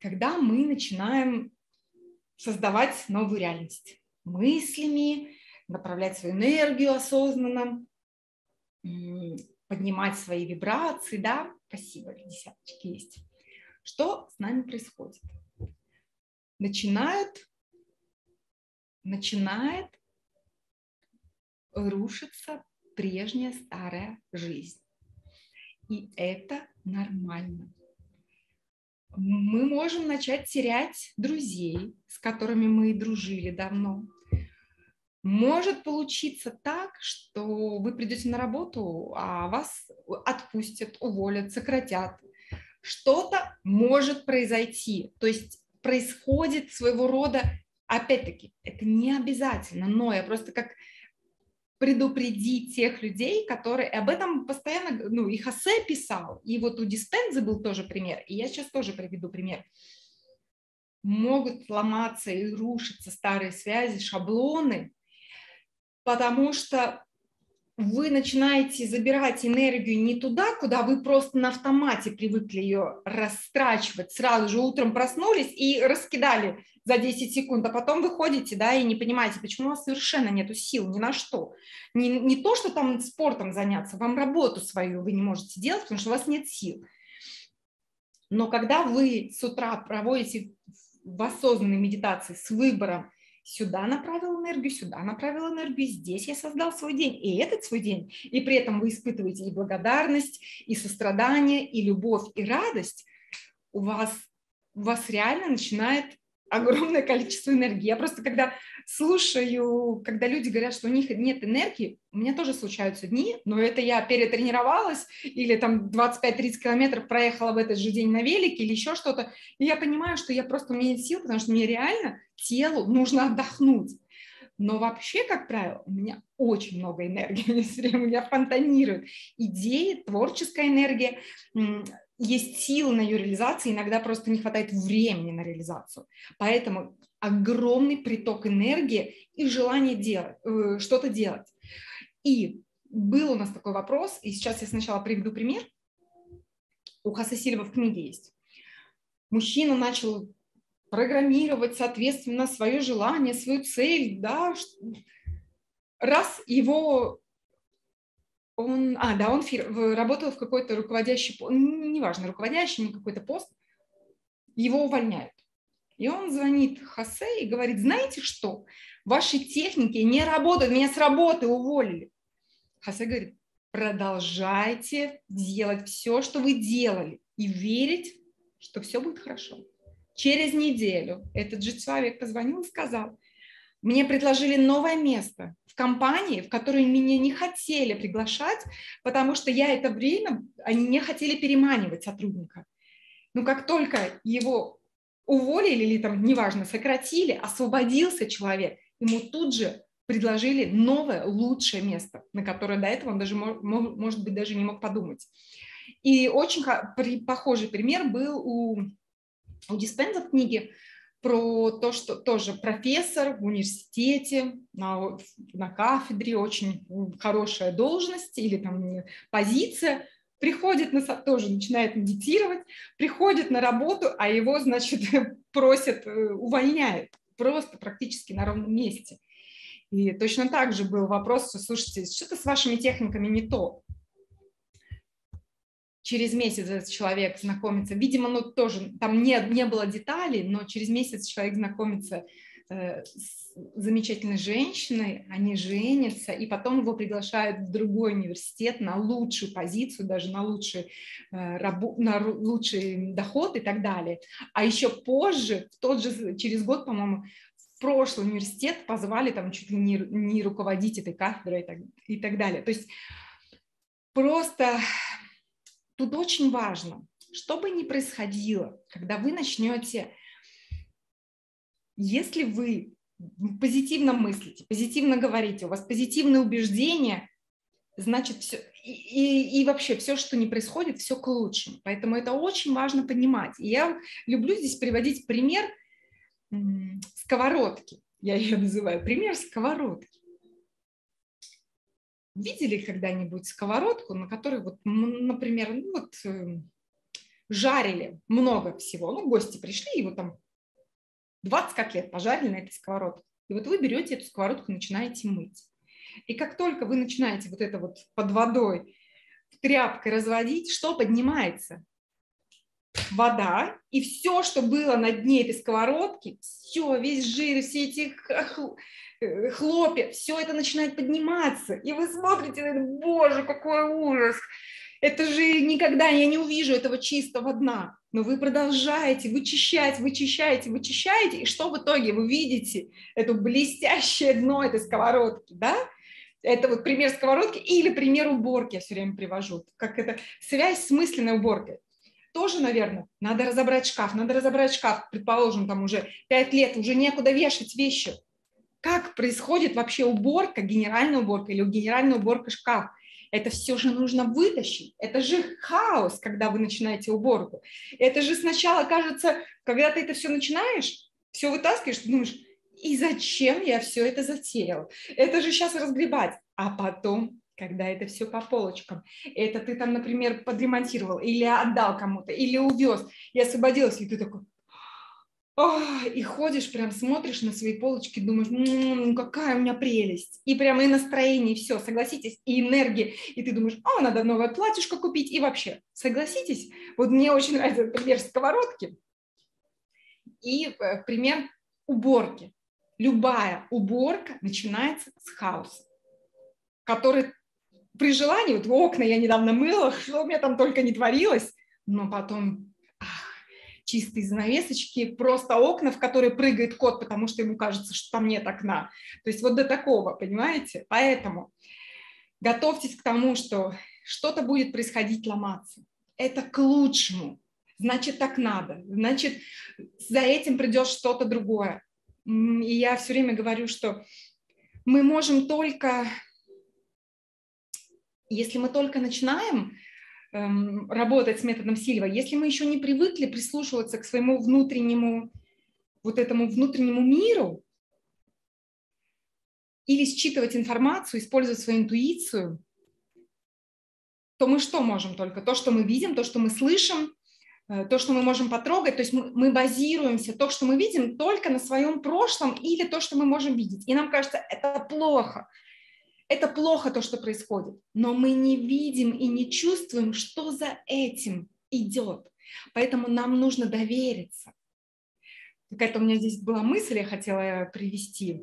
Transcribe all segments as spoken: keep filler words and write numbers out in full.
когда мы начинаем создавать новую реальность мыслями, направлять свою энергию осознанно, поднимать свои вибрации, да, спасибо, десяточки есть. Что с нами происходит? Начинают, начинает рушиться прежняя старая жизнь. И это нормально. Мы можем начать терять друзей, с которыми мы дружили давно. Может получиться так, что вы придете на работу, а вас отпустят, уволят, сократят. Что-то может произойти. То есть происходит своего рода, опять-таки, это не обязательно, но я просто как предупредить тех людей, которые об этом постоянно, ну, и Хосе писал, и вот у Диспензы был тоже пример, и я сейчас тоже приведу пример. Могут ломаться и рушиться старые связи, шаблоны, потому что вы начинаете забирать энергию не туда, куда вы просто на автомате привыкли ее растрачивать, сразу же утром проснулись и раскидали за десять секунд, а потом вы ходите, да, и не понимаете, почему у вас совершенно нету сил ни на что. Не, не то, что там спортом заняться, вам работу свою вы не можете делать, потому что у вас нет сил. Но когда вы с утра проводите в осознанной медитации с выбором, сюда направил энергию, сюда направил энергию, здесь я создал свой день, и этот свой день, и при этом вы испытываете и благодарность, и сострадание, и любовь, и радость, у вас, у вас реально начинает огромное количество энергии. Я просто когда слушаю, когда люди говорят, что у них нет энергии, у меня тоже случаются дни, но это я перетренировалась или там двадцать пять тридцать километров проехала в этот же день на велике или еще что-то, и я понимаю, что я просто, у меня нет сил, потому что мне реально телу нужно отдохнуть. Но вообще, как правило, у меня очень много энергии, все время у меня фонтанируют идеи, творческая энергия, есть силы на ее реализацию, иногда просто не хватает времени на реализацию. Поэтому огромный приток энергии и желание делать, э, что-то делать. И был у нас такой вопрос, и сейчас я сначала приведу пример. У Хосе Сильва в книге есть. Мужчина начал программировать, соответственно, свое желание, свою цель, да, раз его... Он, а, да, он фир, работал в какой-то руководящий, неважно, руководящий, не какой-то пост, его увольняют. И он звонит Хосе и говорит, знаете что, ваши техники не работают, меня с работы уволили. Хосе говорит, продолжайте делать все, что вы делали, и верить, что все будет хорошо. Через неделю этот же человек позвонил и сказал, мне предложили новое место в компании, в которую меня не хотели приглашать, потому что я это время, они не хотели переманивать сотрудника. Но как только его уволили или там, неважно, сократили, освободился человек, ему тут же предложили новое, лучшее место, на которое до этого он даже, может быть, даже не мог подумать. И очень похожий пример был у, у Диспенза в книге, про то, что тоже профессор в университете, на, на кафедре, очень хорошая должность или там позиция, приходит, на, тоже начинает медитировать, приходит на работу, а его, значит, просят, увольняют, просто практически на ровном месте. И точно так же был вопрос, что, слушайте, что-то с вашими техниками не то. Через месяц этот человек знакомится, видимо, ну тоже там не, не было деталей, но через месяц человек знакомится э, с замечательной женщиной, они женятся, и потом его приглашают в другой университет на лучшую позицию, даже на лучший, э, рабу, на лучший доход и так далее. А еще позже, в тот же, через год, по-моему, в прошлый университет позвали там чуть ли не, не руководить этой кафедрой и так, и так далее. То есть просто... Тут очень важно, что бы ни происходило, когда вы начнете, если вы позитивно мыслите, позитивно говорите, у вас позитивные убеждения, значит, все, и, и, и вообще все, что не происходит, все к лучшему. Поэтому это очень важно понимать. И я люблю здесь приводить пример сковородки. Я ее называю пример сковородки. Видели когда-нибудь сковородку, на которой, вот, например, ну вот, жарили много всего, ну, гости пришли, и вот там двадцать котлет пожарили на этой сковородке. И вот вы берете эту сковородку и начинаете мыть. И как только вы начинаете вот это вот под водой тряпкой разводить, что поднимается? Вода, и все, что было на дне этой сковородки, все, весь жир, все эти хлопья, все это начинает подниматься. И вы смотрите, боже, какой ужас! Это же никогда я не увижу этого чистого дна. Но вы продолжаете вычищать, вычищаете, вычищаете, и что в итоге вы видите? Это блестящее дно этой сковородки, да? Это вот пример сковородки или пример уборки я все время привожу. Как это связь с мысленной уборкой. Тоже, наверное, надо разобрать шкаф, надо разобрать шкаф, предположим, там уже пять лет, уже некуда вешать вещи. Как происходит вообще уборка, генеральная уборка или генеральная уборка шкафа? Это все же нужно вытащить. Это же хаос, когда вы начинаете уборку. Это же сначала кажется, когда ты это все начинаешь, все вытаскиваешь, ты думаешь, и зачем я все это затеял? Это же сейчас разгребать. А потом, когда это все по полочкам, это ты там, например, подремонтировал, или отдал кому-то, или увез, и освободилась, и ты такой... О, и ходишь, прям смотришь на свои полочки, думаешь, м-м, какая у меня прелесть. И прямо и настроение, и все, согласитесь, и энергия. И ты думаешь, о, надо новое платьишко купить. И вообще, согласитесь, вот мне очень нравится пример сковородки и э, пример уборки. Любая уборка начинается с хаоса, который при желании, вот окна я недавно мыла, что у меня там только не творилось, но потом... чистые занавесочки, просто окна, в которые прыгает кот, потому что ему кажется, что там нет окна. То есть вот до такого, понимаете? Поэтому готовьтесь к тому, что что-то будет происходить, ломаться. Это к лучшему. Значит, так надо. Значит, за этим придет что-то другое. И я все время говорю, что мы можем только, если мы только начинаем работать с методом Сильва, если мы еще не привыкли прислушиваться к своему внутреннему, вот этому внутреннему миру или считывать информацию, использовать свою интуицию, то мы что можем только? То, что мы видим, то, что мы слышим, то, что мы можем потрогать, то есть мы, мы базируемся, то, что мы видим, только на своем прошлом или то, что мы можем видеть. И нам кажется, это плохо. Это плохо, то, что происходит, но мы не видим и не чувствуем, что за этим идет. Поэтому нам нужно довериться. Какая-то у меня здесь была мысль, я хотела привести.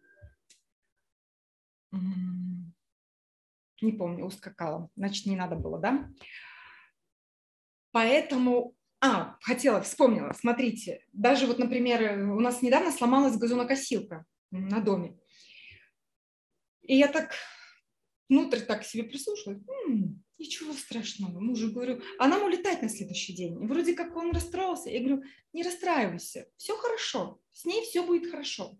Не помню, ускакала. Значит, не надо было, да? Поэтому... А, хотела, вспомнила. Смотрите, даже вот, например, у нас недавно сломалась газонокосилка на доме. И я так внутрь так себе прислушалась. М-м, ничего страшного. Мужу говорю, а нам улетать на следующий день. И вроде как он расстроился. Я говорю, не расстраивайся, все хорошо, с ней все будет хорошо.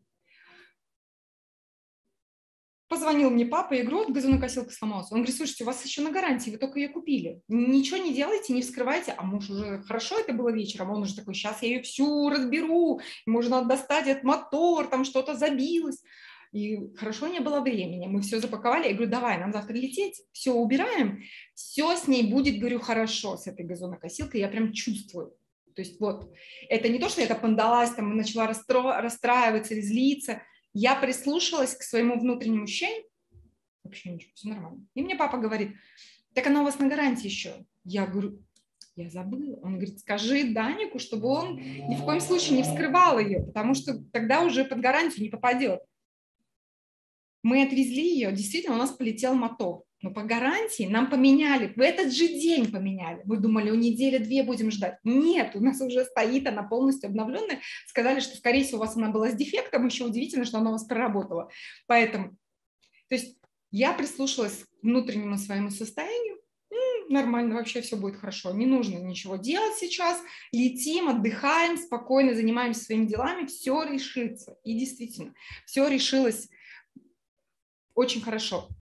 Позвонил мне папа, я говорю, вот газонокосилка сломалась. Он говорит, слушайте, у вас еще на гарантии, вы только ее купили. Ничего не делайте, не вскрывайте. А муж уже, хорошо это было вечером, он уже такой, сейчас я ее всю разберу, можно достать этот мотор, там что-то забилось. И хорошо не было времени, мы все запаковали, я говорю, давай, нам завтра лететь, все убираем, все с ней будет, говорю, хорошо, с этой газонокосилкой, я прям чувствую. То есть вот, это не то, что я так поддалась, там, начала расстро... расстраиваться или злиться, я прислушалась к своему внутреннему ощущению, вообще ничего, все нормально. И мне папа говорит, так она у вас на гарантии еще. Я говорю, я забыла. Он говорит, скажи Данику, чтобы он ни в коем случае не вскрывал ее, потому что тогда уже под гарантию не попадет. Мы отвезли ее, действительно, у нас полетел мотор. Но по гарантии нам поменяли, в этот же день поменяли. Мы думали, у недели-две будем ждать. Нет, у нас уже стоит, она полностью обновленная. Сказали, что, скорее всего, у вас она была с дефектом. Еще удивительно, что она у вас проработала. Поэтому, то есть я прислушалась к внутреннему своему состоянию. М-м, нормально, вообще все будет хорошо. Не нужно ничего делать сейчас. Летим, отдыхаем, спокойно занимаемся своими делами. Все решится. И действительно, все решилось очень хорошо.